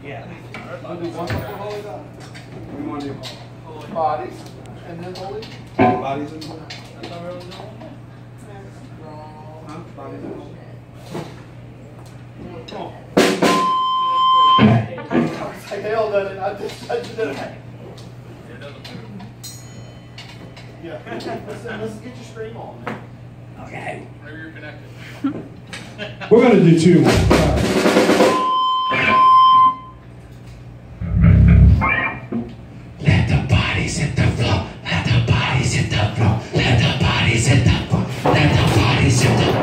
Yeah. Want to do one before holy God? We want to do bodies and then holy? Bodies and holy. That's how we're doing it? Huh? Bodies and holy. Come on. I held on it. I just did it. Yeah. Let's get your stream on, man. Okay. Maybe you're connected. We're going to do two more. Let the bodies hit the floor. Let the bodies hit the floor. Let the bodies hit the floor. Let the bodies hit the floor.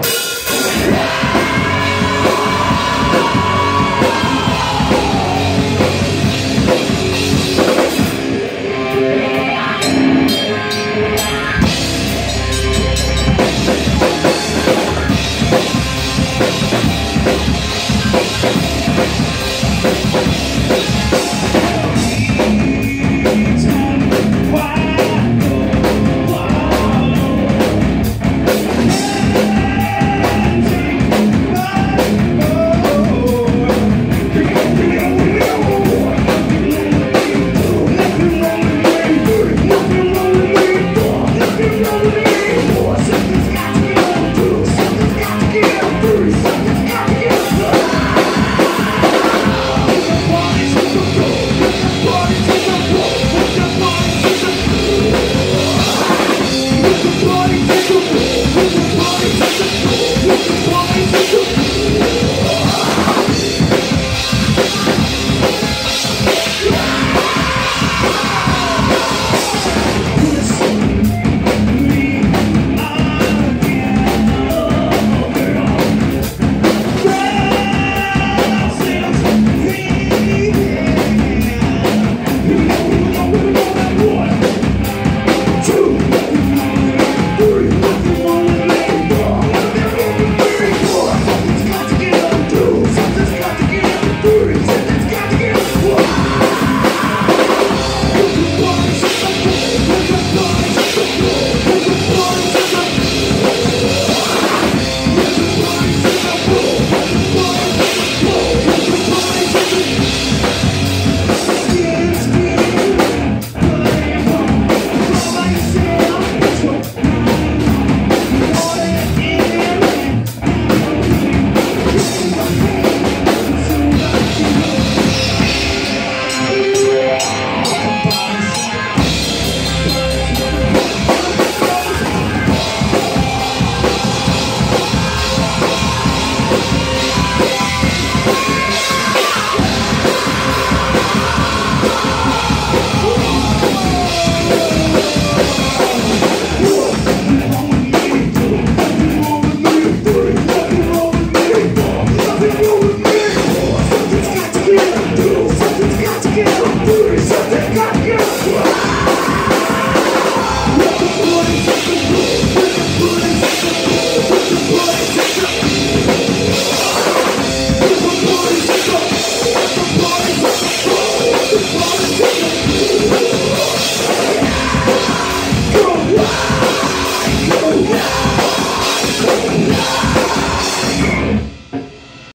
Let's go.